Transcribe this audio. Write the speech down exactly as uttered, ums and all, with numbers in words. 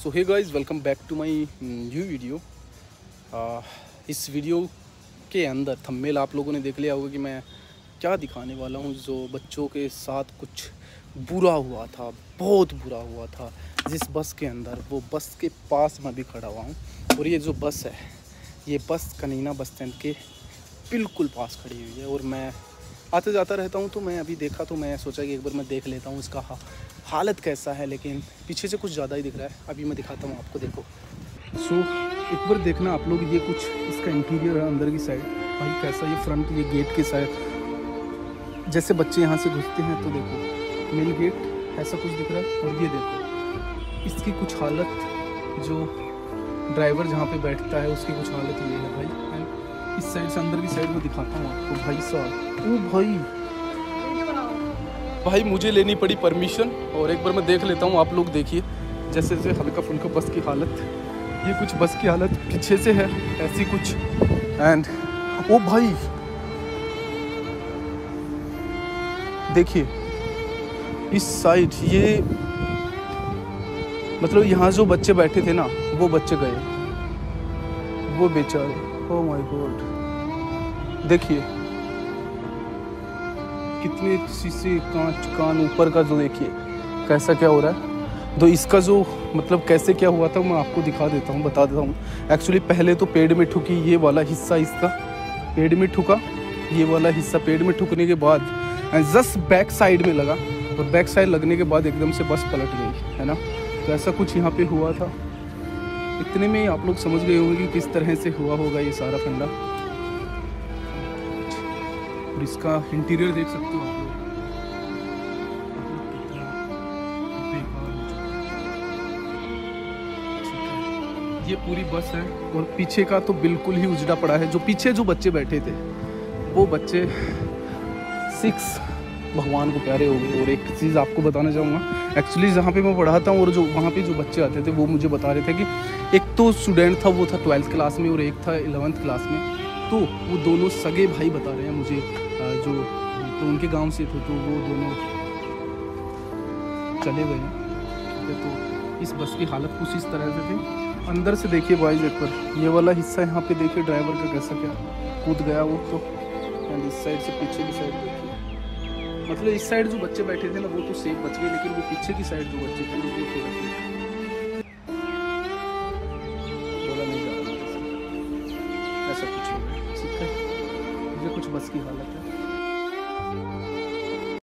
So hey guys, welcome back to my new video. इस video के अंदर thumbnail आप लोगों ने देख लिया होगा कि मैं क्या दिखाने वाला हूँ। जो बच्चों के साथ कुछ बुरा हुआ था, बहुत बुरा हुआ था जिस बस के अंदर, वो बस के पास मैं भी खड़ा हुआ हूँ। और ये जो बस है, ये बस कनीना बस स्टैंड के बिल्कुल पास खड़ी हुई है। और मैं आते जाता रहता हूँ, तो मैं अभी देखा तो मैं सोचा कि एक बार मैं देख लेता हूँ इसका हा, हालत कैसा है। लेकिन पीछे से कुछ ज़्यादा ही दिख रहा है। अभी मैं दिखाता हूँ आपको, देखो। सो so, एक बार देखना आप लोग, ये कुछ इसका इंटीरियर है अंदर की साइड। भाई कैसा ये फ्रंट, ये गेट के साइड जैसे बच्चे यहाँ से घुसते हैं, तो देखो मेन गेट ऐसा कुछ दिख रहा है। और ये देखो इसकी कुछ हालत, जो ड्राइवर जहाँ पे बैठता है उसकी कुछ हालत ये है भाई। इस साइड से अंदर की साइड में दिखाता हूँ आपको। भाई साहब, ओ भाई भाई मुझे लेनी पड़ी परमिशन, और एक बार मैं देख लेता हूँ। आप लोग देखिए जैसे जैसे हल्का फुल्का बस की हालत, ये कुछ बस की हालत पीछे से है ऐसी कुछ। एंड ओ भाई देखिए इस साइड, ये मतलब यहाँ जो बच्चे बैठे थे ना, वो बच्चे गए, वो बेचारे। ओह माय गॉड, देखिए कितने शीशे, कांच, कान ऊपर का जो, देखिए कैसा क्या हो रहा है। तो इसका जो मतलब कैसे क्या हुआ था मैं आपको दिखा देता हूँ, बता देता हूँ। एक्चुअली पहले तो पेड़ में ठुकी, ये वाला हिस्सा इसका पेड़ में ठुका, ये वाला हिस्सा पेड़ में ठुकने के बाद जस्ट बैक साइड में लगा, और बैक साइड लगने के बाद एकदम से बस पलट गई, है ना। तो ऐसा कुछ यहाँ पे हुआ था। इतने में आप लोग समझ गए होंगे कि किस तरह से हुआ होगा ये सारा फंडा। और इसका इंटीरियर देख सकते हो आप लोग, ये पूरी बस है। और पीछे का तो बिल्कुल ही उजड़ा पड़ा है। जो पीछे जो बच्चे बैठे थे, वो बच्चे सिक्स भगवान को प्यारे हो गए। और एक चीज़ आपको बताना चाहूँगा, एक्चुअली जहाँ पे मैं पढ़ाता हूँ और जो वहाँ पे जो बच्चे आते थे, वो मुझे बता रहे थे कि एक तो स्टूडेंट था, वो था ट्वेल्थ क्लास में, और एक था इलेवंथ क्लास में। तो वो दोनों सगे भाई बता रहे हैं मुझे, जो तो उनके गांव से थे, तो वो दोनों चले गए। तो इस बस की हालत कुछ इस तरह से थी। अंदर से देखिए बॉयज, एक बार ये वाला हिस्सा यहाँ पे देखिए ड्राइवर का कैसा क्या कूद गया वो तो। एंड इस साइड से पीछे की साइड देखिए, मतलब इस साइड जो बच्चे बैठे थे ना, वो तो सेफ बच गए, लेकिन वो पीछे की साइड जो बच्चे थे वो थोड़ा बोला नहीं जा रहा, ऐसा कुछ हो गया। ठीक है, ये कुछ बस की हालत है।